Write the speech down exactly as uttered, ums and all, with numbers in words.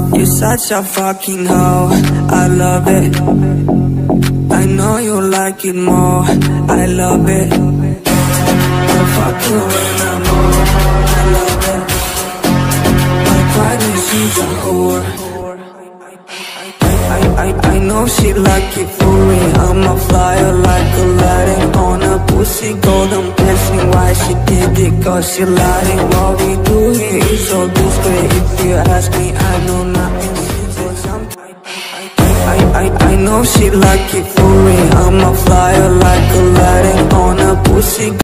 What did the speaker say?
You're such a fucking hoe, I love it. I know you like it more, I love it. I'll fuck you when I'm old, I love it. My private, she's a whore. I, I, I know she like it for me. I'm a flyer like Aladdin on a pussy golden blessing. Why she did it? Cause she lied it. What we do here is so discreet. If you ask me, I know nothing. I, I, I know she like it for me. I'm a flyer like Aladdin on a pussy